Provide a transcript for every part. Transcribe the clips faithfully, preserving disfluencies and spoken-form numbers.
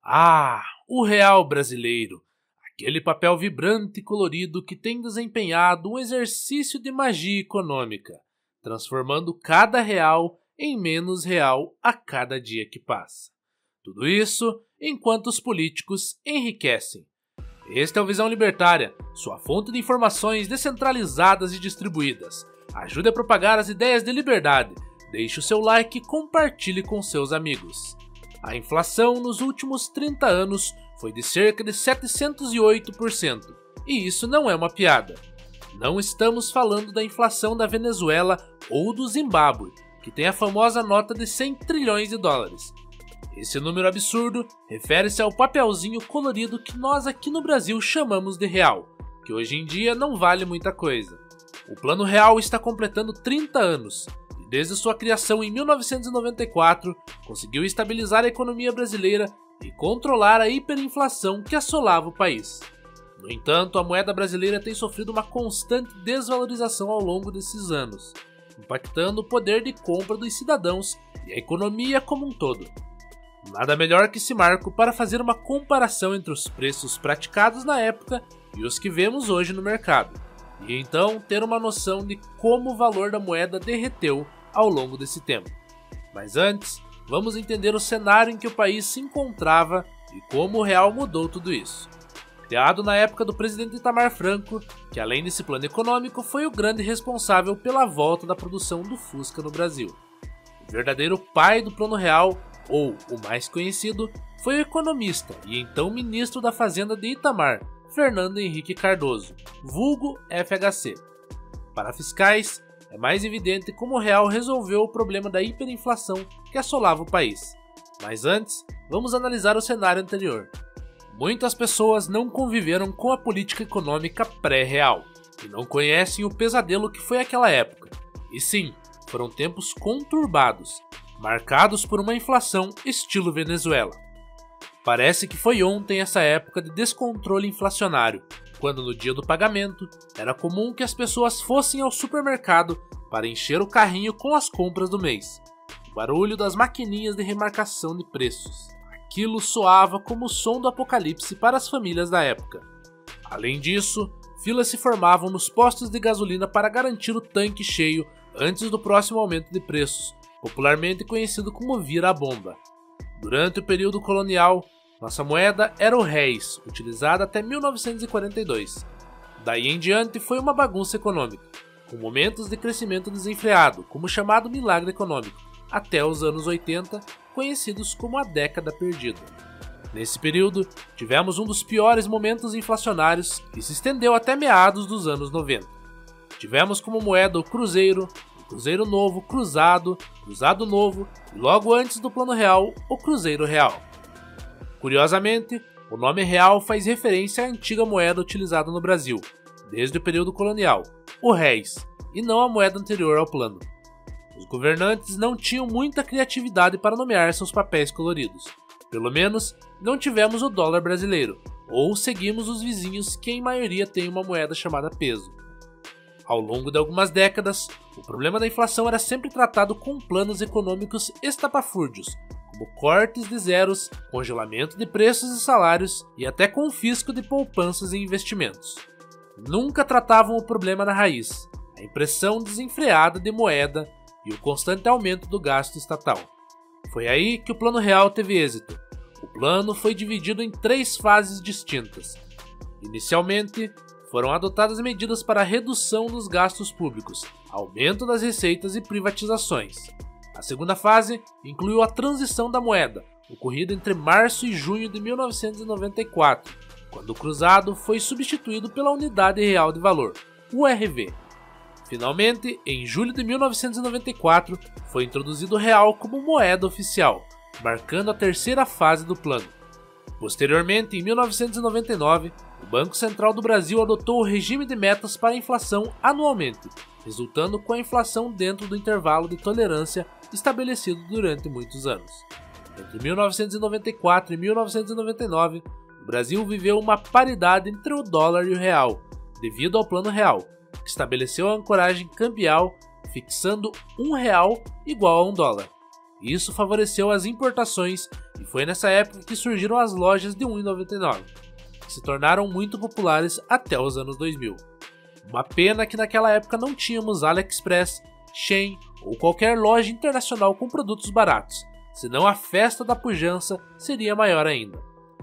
Ah, o real brasileiro, aquele papel vibrante e colorido que tem desempenhado um exercício de magia econômica, transformando cada real em menos real a cada dia que passa. Tudo isso enquanto os políticos enriquecem. Este é o Visão Libertária, sua fonte de informações descentralizadas e distribuídas. Ajude a propagar as ideias de liberdade. Deixe o seu like e compartilhe com seus amigos. A inflação nos últimos trinta anos foi de cerca de setecentos e oito por cento, e isso não é uma piada. Não estamos falando da inflação da Venezuela ou do Zimbábue, que tem a famosa nota de cem trilhões de dólares. Esse número absurdo refere-se ao papelzinho colorido que nós aqui no Brasil chamamos de real, que hoje em dia não vale muita coisa. O Plano Real está completando trinta anos, e desde sua criação em mil novecentos e noventa e quatro, conseguiu estabilizar a economia brasileira e controlar a hiperinflação que assolava o país. No entanto, a moeda brasileira tem sofrido uma constante desvalorização ao longo desses anos, impactando o poder de compra dos cidadãos e a economia como um todo. Nada melhor que esse marco para fazer uma comparação entre os preços praticados na época e os que vemos hoje no mercado, e então ter uma noção de como o valor da moeda derreteu ao longo desse tempo. Mas antes, vamos entender o cenário em que o país se encontrava e como o real mudou tudo isso. Criado na época do presidente Itamar Franco, que além desse plano econômico foi o grande responsável pela volta da produção do Fusca no Brasil. O verdadeiro pai do Plano Real, ou o mais conhecido, foi o economista e então ministro da Fazenda de Itamar, Fernando Henrique Cardoso, vulgo F H C. Para fiscais, é mais evidente como o real resolveu o problema da hiperinflação que assolava o país. Mas antes, vamos analisar o cenário anterior. Muitas pessoas não conviveram com a política econômica pré-real e não conhecem o pesadelo que foi aquela época. E sim, foram tempos conturbados, marcados por uma inflação estilo Venezuela. Parece que foi ontem essa época de descontrole inflacionário, quando no dia do pagamento era comum que as pessoas fossem ao supermercado para encher o carrinho com as compras do mês. O barulho das maquininhas de remarcação de preços. Aquilo soava como o som do apocalipse para as famílias da época. Além disso, filas se formavam nos postos de gasolina para garantir o tanque cheio antes do próximo aumento de preços, popularmente conhecido como vira-bomba. Durante o período colonial, nossa moeda era o réis, utilizada até mil novecentos e quarenta e dois. Daí em diante foi uma bagunça econômica, com momentos de crescimento desenfreado, como o chamado milagre econômico, até os anos oitenta, conhecidos como a década perdida. Nesse período, tivemos um dos piores momentos inflacionários que se estendeu até meados dos anos noventa. Tivemos como moeda o cruzeiro, Cruzeiro Novo, Cruzado, Cruzado Novo e logo antes do Plano Real, o Cruzeiro Real. Curiosamente, o nome real faz referência à antiga moeda utilizada no Brasil, desde o período colonial, o réis, e não a moeda anterior ao plano. Os governantes não tinham muita criatividade para nomear seus papéis coloridos. Pelo menos, não tivemos o dólar brasileiro, ou seguimos os vizinhos que em maioria têm uma moeda chamada peso. Ao longo de algumas décadas, o problema da inflação era sempre tratado com planos econômicos estapafúrdios, como cortes de zeros, congelamento de preços e salários e até confisco de poupanças e investimentos. Nunca tratavam o problema na raiz, a impressão desenfreada de moeda e o constante aumento do gasto estatal. Foi aí que o Plano Real teve êxito. O plano foi dividido em três fases distintas. Inicialmente, foram adotadas medidas para a redução dos gastos públicos, aumento das receitas e privatizações. A segunda fase incluiu a transição da moeda, ocorrida entre março e junho de mil novecentos e noventa e quatro, quando o cruzado foi substituído pela Unidade Real de Valor, U R V. Finalmente, em julho de mil novecentos e noventa e quatro, foi introduzido o real como moeda oficial, marcando a terceira fase do plano. Posteriormente, em mil novecentos e noventa e nove, o Banco Central do Brasil adotou o regime de metas para a inflação anualmente, resultando com a inflação dentro do intervalo de tolerância estabelecido durante muitos anos. Entre mil novecentos e noventa e quatro e mil novecentos e noventa e nove, o Brasil viveu uma paridade entre o dólar e o real, devido ao Plano Real, que estabeleceu a ancoragem cambial fixando um real igual a um dólar. Isso favoreceu as importações e foi nessa época que surgiram as lojas de um real e noventa e nove centavos, que se tornaram muito populares até os anos dois mil. Uma pena que naquela época não tínhamos AliExpress, Shein ou qualquer loja internacional com produtos baratos, senão a festa da pujança seria maior ainda.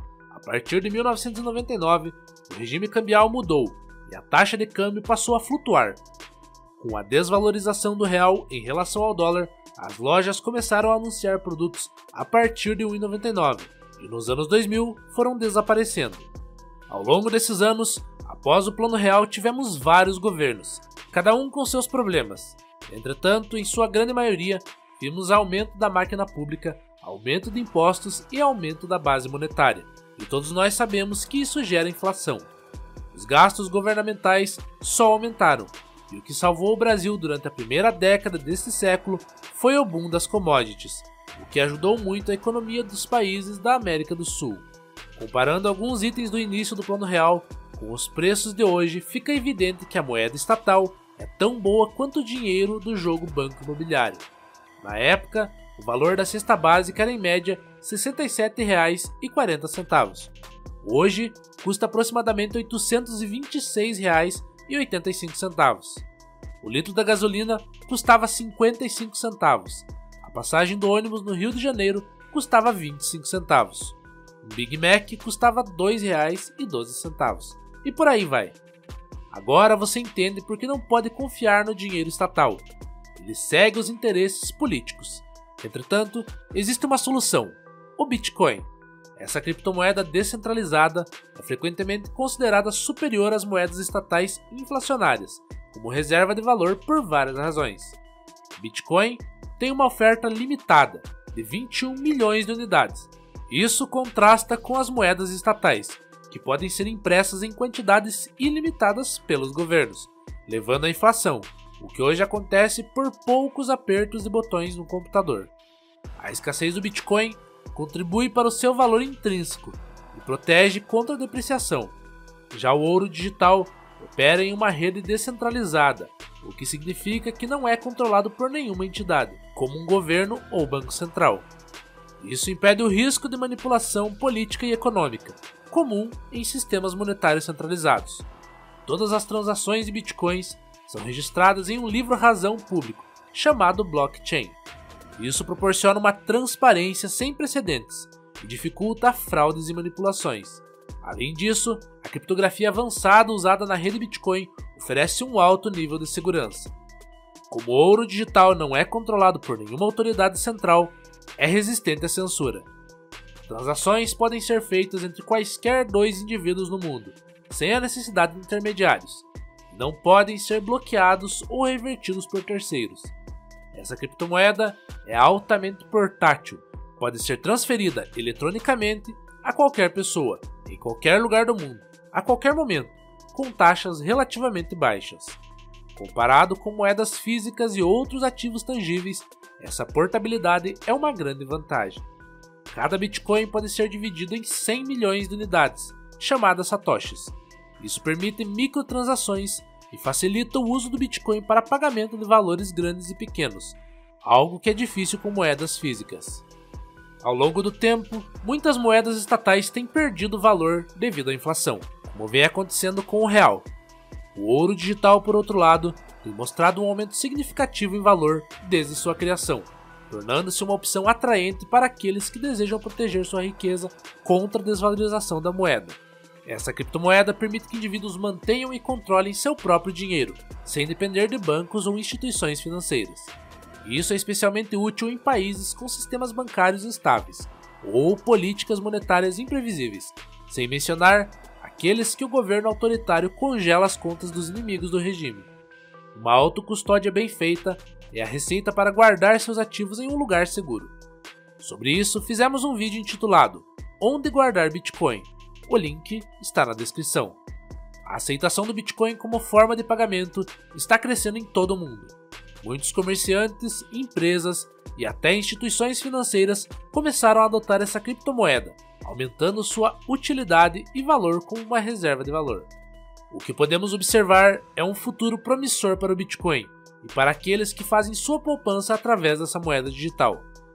A partir de mil novecentos e noventa e nove, o regime cambial mudou e a taxa de câmbio passou a flutuar. Com a desvalorização do real em relação ao dólar, as lojas começaram a anunciar produtos a partir de um real e noventa e nove centavos e nos anos dois mil foram desaparecendo. Ao longo desses anos, após o Plano Real, tivemos vários governos, cada um com seus problemas. Entretanto, em sua grande maioria, vimos aumento da máquina pública, aumento de impostos e aumento da base monetária. E todos nós sabemos que isso gera inflação. Os gastos governamentais só aumentaram, e o que salvou o Brasil durante a primeira década deste século foi o boom das commodities, o que ajudou muito a economia dos países da América do Sul. Comparando alguns itens do início do Plano Real com os preços de hoje, fica evidente que a moeda estatal é tão boa quanto o dinheiro do jogo Banco Imobiliário. Na época, o valor da cesta básica era em média sessenta e sete reais e quarenta centavos. Hoje, custa aproximadamente oitocentos e vinte e seis reais e oitenta e cinco centavos. O litro da gasolina custava cinquenta e cinco centavos. A passagem do ônibus no Rio de Janeiro custava vinte e cinco centavos. Um Big Mac custava dois reais e doze centavos. E por aí vai. Agora você entende por que não pode confiar no dinheiro estatal. Ele segue os interesses políticos. Entretanto, existe uma solução: o Bitcoin. Essa criptomoeda descentralizada é frequentemente considerada superior às moedas estatais inflacionárias, como reserva de valor por várias razões. Bitcoin tem uma oferta limitada, de vinte e um milhões de unidades. Isso contrasta com as moedas estatais, que podem ser impressas em quantidades ilimitadas pelos governos, levando à inflação, o que hoje acontece por poucos apertos de botões no computador. A escassez do Bitcoin contribui para o seu valor intrínseco e protege contra a depreciação. Já o ouro digital opera em uma rede descentralizada, o que significa que não é controlado por nenhuma entidade, como um governo ou banco central. Isso impede o risco de manipulação política e econômica, comum em sistemas monetários centralizados. Todas as transações de bitcoins são registradas em um livro-razão público, chamado blockchain. Isso proporciona uma transparência sem precedentes e dificulta fraudes e manipulações. Além disso, a criptografia avançada usada na rede Bitcoin oferece um alto nível de segurança. Como o ouro digital não é controlado por nenhuma autoridade central, é resistente à censura. Transações podem ser feitas entre quaisquer dois indivíduos no mundo, sem a necessidade de intermediários. Não podem ser bloqueados ou revertidos por terceiros. Essa criptomoeda é altamente portátil, pode ser transferida eletronicamente a qualquer pessoa, em qualquer lugar do mundo, a qualquer momento, com taxas relativamente baixas. Comparado com moedas físicas e outros ativos tangíveis, essa portabilidade é uma grande vantagem. Cada Bitcoin pode ser dividido em cem milhões de unidades, chamadas satoshis. Isso permite microtransações e facilita o uso do Bitcoin para pagamento de valores grandes e pequenos, algo que é difícil com moedas físicas. Ao longo do tempo, muitas moedas estatais têm perdido valor devido à inflação, como vem acontecendo com o real. O ouro digital, por outro lado, tem mostrado um aumento significativo em valor desde sua criação, tornando-se uma opção atraente para aqueles que desejam proteger sua riqueza contra a desvalorização da moeda. Essa criptomoeda permite que indivíduos mantenham e controlem seu próprio dinheiro, sem depender de bancos ou instituições financeiras. Isso é especialmente útil em países com sistemas bancários instáveis ou políticas monetárias imprevisíveis, sem mencionar aqueles que o governo autoritário congela as contas dos inimigos do regime. Uma autocustódia bem feita é a receita para guardar seus ativos em um lugar seguro. Sobre isso, fizemos um vídeo intitulado Onde Guardar Bitcoin? O link está na descrição. A aceitação do Bitcoin como forma de pagamento está crescendo em todo o mundo. Muitos comerciantes, empresas e até instituições financeiras começaram a adotar essa criptomoeda, aumentando sua utilidade e valor como uma reserva de valor. O que podemos observar é um futuro promissor para o Bitcoin e para aqueles que fazem sua poupança através dessa moeda digital,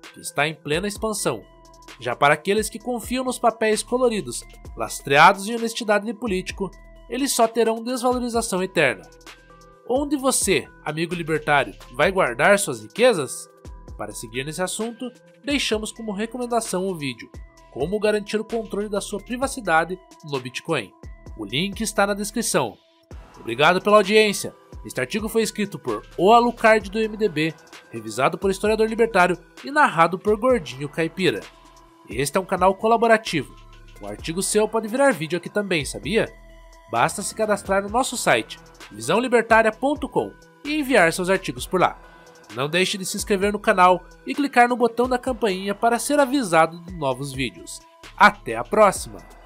que está em plena expansão. Já para aqueles que confiam nos papéis coloridos, lastreados em honestidade de político, eles só terão desvalorização eterna. Onde você, amigo libertário, vai guardar suas riquezas? Para seguir nesse assunto, deixamos como recomendação o vídeo Como garantir o controle da sua privacidade no Bitcoin. O link está na descrição. Obrigado pela audiência. Este artigo foi escrito por O Alucard do M D B, revisado por historiador libertário e narrado por Gordinho Caipira. Este é um canal colaborativo. O artigo seu pode virar vídeo aqui também, sabia? Basta se cadastrar no nosso site visão libertária ponto com e enviar seus artigos por lá. Não deixe de se inscrever no canal e clicar no botão da campainha para ser avisado de novos vídeos. Até a próxima!